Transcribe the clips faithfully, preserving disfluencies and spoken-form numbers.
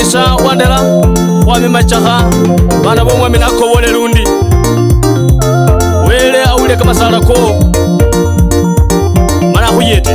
Musa wandela wami machaha bana bomwe minako wole lundi wele aule kama sala ko mana huyete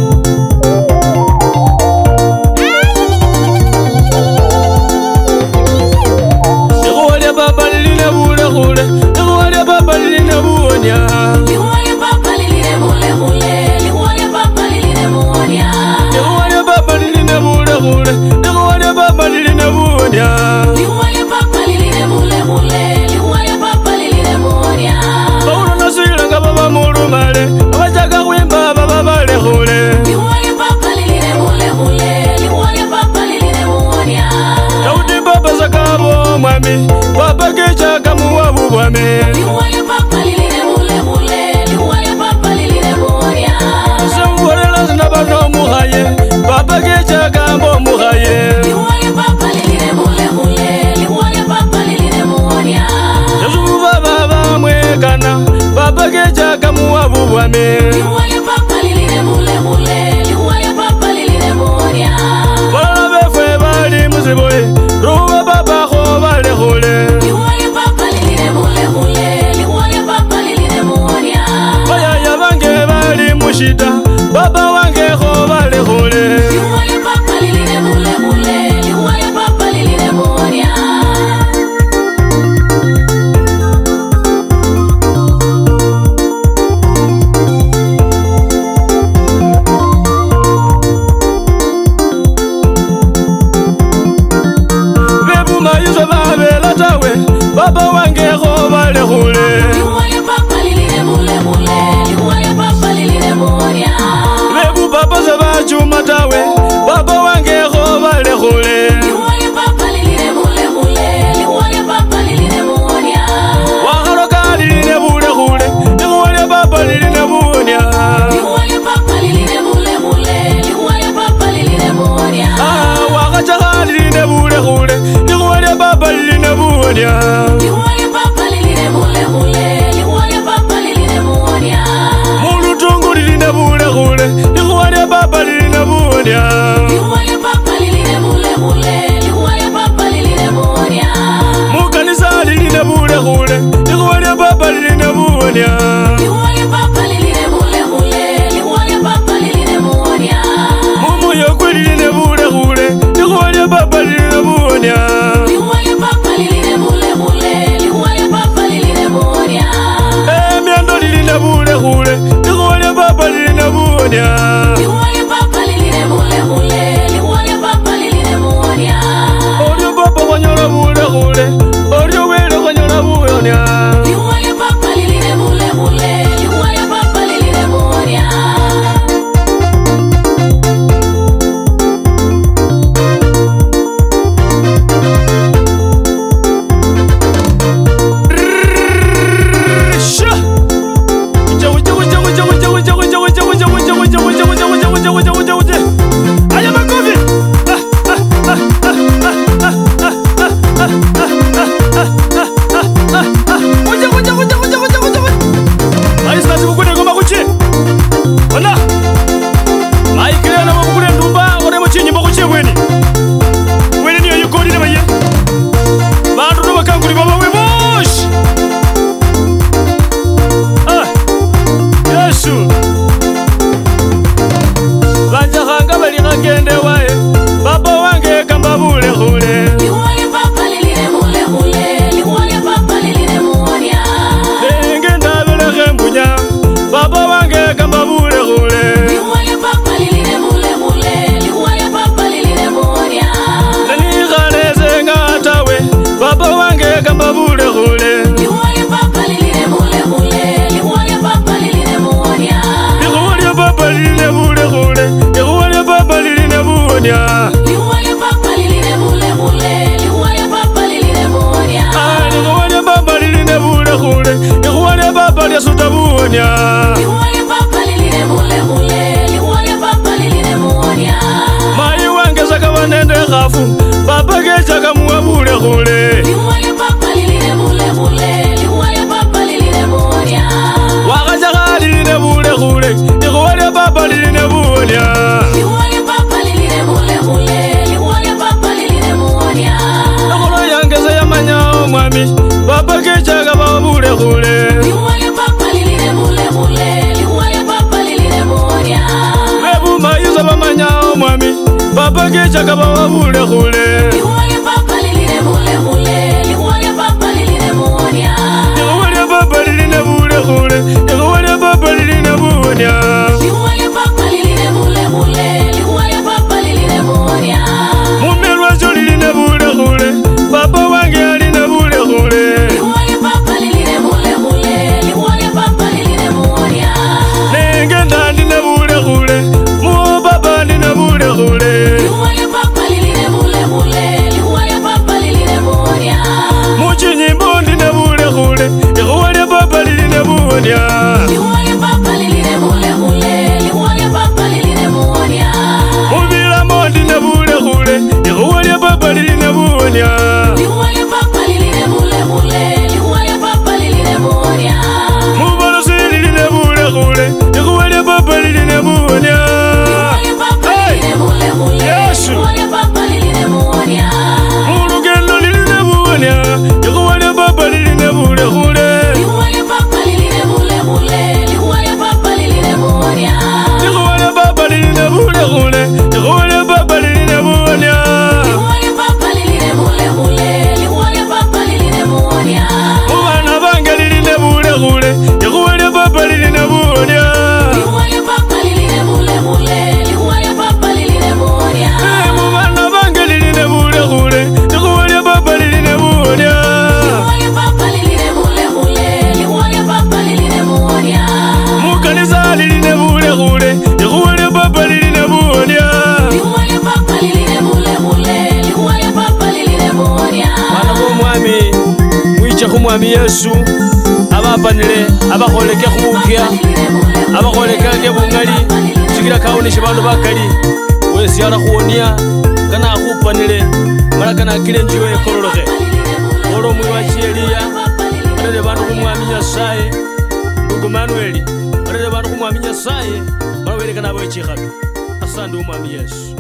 Ewole baba liline bule hule Ewole baba liline buonya Ewole baba liline bule hule Ewole baba liline buonya Ewole baba liline bule hule Ewole baba liline buonya Ewole baba liline bule hule Ewole baba liline buonya Paulo nasuyila nga baba mulumale abajaga kwimba baba bale hule Ewole baba liline bule hule Ewole baba liline buonya Daudi baba zakabo mwami baba kechaga muwabu bwame Ewole baba liline bule hule Ewole baba liline buonya Samborela zinabano muhaye baba kechaga mbo muhaye Ewole baba liline bule hule Ewole baba liline buonya Yesu baba bamwekana baba kechaga muwabu bwame Ewole baba liline bule hule Ewole baba liline buonya Bala befwe bali muziboye ruwa baba ho bale hule Ewole baba liline bule hule Ewole baba liline buonya Bayaya bange bali mushida baba wange ho bale hule Ewole baba liline bule hule Ewole baba liline buonya Bebu mayuzo babela tawe baba wange ho bale hule Ewole baba liline bule hule Ewole baba liline buonya Bebu baba zaba chuma tawe baba wange ho bale hule Ewole baba liline bule hule Ewole baba liline buonya Wakaloka liline bule hule Ewole baba liline buonya Ewole baba liline bule hule Ewole baba liline buonya Ah, wakachaha liline bule hule Ewole baba liline buonya Ewole baba liline bule hule Ewole baba liline buonya Mulutungu liline bule hule Ewole baba liline buonya Ewole baba liline bule hule Ewole baba liline buonya Mukanisa liline bule hule Ewole baba liline buonya Ewole baba liline bule hule Ewole baba liline buonya Mumu yokwe liline bule hule Ewole baba liline buonya Ewole baba liline bule hule Ewole baba liline buonya Eh, miando liline bule hule Ewole baba liline buonya Ewole baba liline bule hule Ewole baba liline buonya Oryo baba konyola bule hule Oryo wele konyola buonya Ewole baba liline bule hule Ewole baba liline buonya Sha! Uja uja uja uja uja uja uja uja uja uja uja uja uja uja uja uja uja uja Aya makofi! Ah, ah, ah, ah, ah, ah, ah, ah, ah, ah, ah. Uja uja uja uja uja uja uja Ayi sasa kukune ngoma kuchi Ona Ayi kile na mukule ndumba ore muchinyi mukuchi bweni Bweni niyo yukoli nabaye Bantu no bakanguli baba we bosh Ah Yesu Banja hanga bali ngende wae Baba wange kamba bule hule Ewole baba liline bule hule Ewole baba liline buonya Nenge ndabele kembunya Baba wange kamba bule hule Ewole baba liline bule hule Ewole baba liline buonya Nani ghaleze ngatawe Baba wange kamba bule hule Ewole baba liline bule hule Ewole baba liline buonya Ewole baba liline bule hule Ewole baba liline buonya Ewole baba liline bule hule Ewole baba liline buonya Ewole baba liline bule hule Ewole baba lyasuta buonya Ewole baba liline bule hule Ewole baba liline buonya Mai wange saka wanende khafu Baba kechaga muwa bule hule Ewole baba liline bule hule Ewole baba liline buonya Wakachaga liline bule hule Ewole baba liline buonya Ewole baba liline bule hule Ewole baba liline buonya mwami papa kechaga babule khule liwale papa lilile mule mule liwale papa lilile monya bebu mayuza bamanya mwami papa kechaga babule khule liwale papa lilile mule mule liwale papa lilile monya liwale papa lilile mule khule liwale papa lilile monya liwale papa lilile mule mule liwale papa lilile monya mumelwa lilile mule khule papa wange alina mule khule liwale papa lilile mule mule liwale papa lilile monya nenge ndandine mule khule muo papa ndine mule khule liwale papa lilile mule mule liwale papa lilile monya muchinyimbo ndine mule khule liwale papa lilile monya liwale papa lilile mule mule liwale papa lilile monya mubilamo ndine mule khule liwale papa lilile monya liwale papa lilile mule mule liwale papa lilile monya mubalosi lilile mule khule liwale papa lilile monya liwale papa lilile mule mule Yesu. liwale papa lilile monya mulugendo lilile monya liwale papa lilile mule khule liwale papa lilile mule mule liwale papa lilile monya liwale papa lilile mule khule liwale papa lilile monya liwale papa lilile mule mule liwale papa lilile monya mubana bange lilile mule khule liwale papa lilile monya liwale papa lilile mule mule liwale papa lilile monya mubana bange lilile mule khule liwale papa lilile monya liwale papa lilile mule mule liwale papa lilile monya mukanisa lilile mule khule liwale papa lilile monya liwale papa lilile mule mule liwale papa lilile monya bana bomwami mwiche khumwami Yesu abapanile abakholeke khubukya abakholekake bungali sikila kaunishe bandu bakali wesi ala khuwonia kana akhupanile mala kana akile njiwe ekololoke olo mwi wachi Eliya balele bandu khumwami Nyasaye ndugu Manueli balele bandu khumwami Nyasaye balawelekana abo echikhatu asandi umwami Yesu.